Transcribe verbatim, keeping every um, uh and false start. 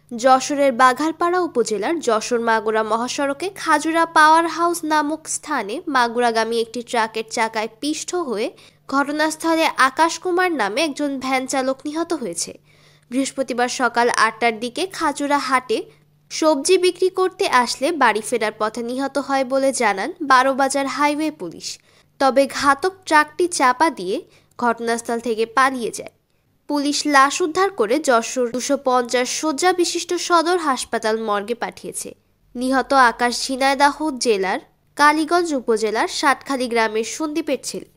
যশোরের বাঘারপাড়া উপজেলার যশোর মাগুরা মহাসড়কে খাজুরা পাওয়ার হাউস নামক স্থানে মাগুরাগামী একটি ট্রাকের চাকায় পিষ্ট হয়ে ঘটনাস্থলে আকাশ কুমার নামে একজন ভ্যান চালক নিহত হয়েছে। বৃহস্পতিবার সকাল আটটার দিকে খাজুরা হাটে সবজি বিক্রি করতে আসলে বাড়ি ফেরার পথে নিহত হয় বলে জানান বারোবাজার হাইওয়ে পুলিশ। তবে ঘাতক ট্রাকটি চাপা দিয়ে ঘটনাস্থল থেকে পালিয়ে যায়। পুলিশ লাশ উদ্ধার করে যশোর দুশো পঞ্চাশ শয্যা বিশিষ্ট সদর হাসপাতাল মর্গে পাঠিয়েছে। নিহত আকাশ ঝিনাইদহ জেলার কালীগঞ্জ উপজেলার সাতখালী গ্রামের সন্দীপের ছেলে।